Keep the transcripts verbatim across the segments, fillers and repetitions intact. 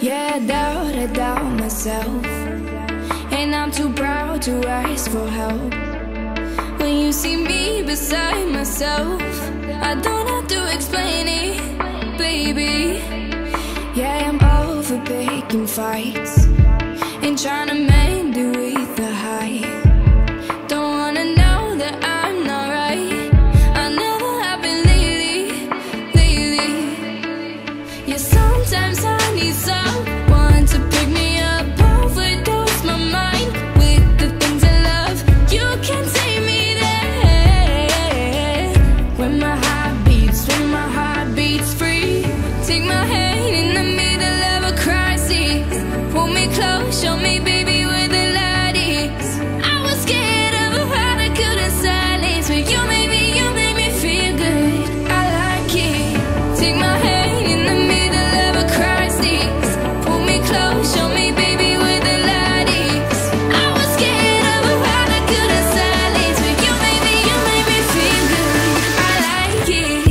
Yeah, I doubt, I doubt myself, and I'm too proud to ask for help. When you see me beside myself, I don't have to explain it, baby. Yeah, I'm over picking fights and trying to mend it with the high. Don't wanna know that I'm not right. I never have been lately, lately. Yeah, sometimes I need someone to pick me up, overdose my mind with the things I love. You can't take me there. When my heart beats, when my heart beats free, take my hand in the middle of a crisis. Pull me close, show me, baby, where the light is. I was scared of a heart I couldn't silence, but you made me, you made me feel good. I like it. Take my hand in the middle of a crisis. Pull me close, show me, baby, where the light is. I was scared of a heart I couldn't silence, but you made me, you made me feel good. I like it.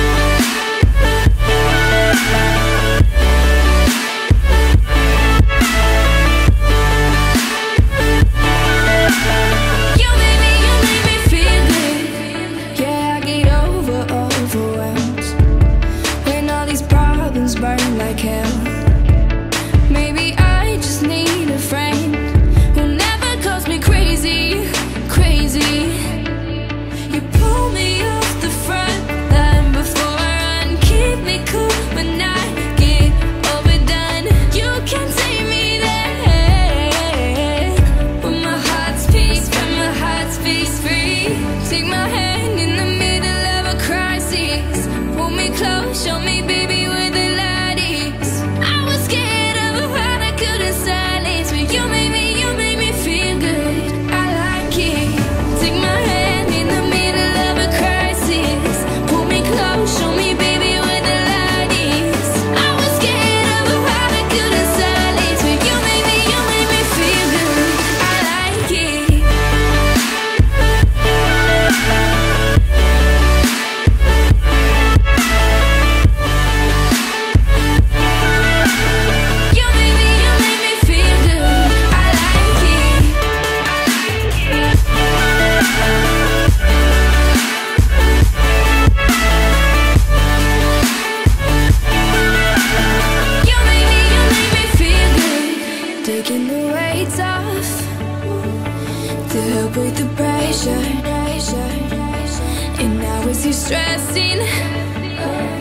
You made me, you made me feel good. Yeah, I get over, overwhelmed when all these problems burn like hell. Maybe I just need a friend who never calls me crazy, crazy. You pull me off the front line before I run, keep me cool when I get overdone. You can't take me there. When my heart's peace, when my heart's peace free, take my hand in the middle of a crisis. Pull me close, show me, baby, where the light is. I was scared of a heart I couldn't silence, but you made me, you made me feel good. I like it. Take my hand in the middle of a crisis. Pull me close, show me, baby, where the light is. I was scared of a heart I couldn't silence, but you made me, you made me feel good. I like it. You made me, you made me feel good. I like it. You made me, you made me feel good. Taking the weights off to help with the pressure. And now it's you stressing.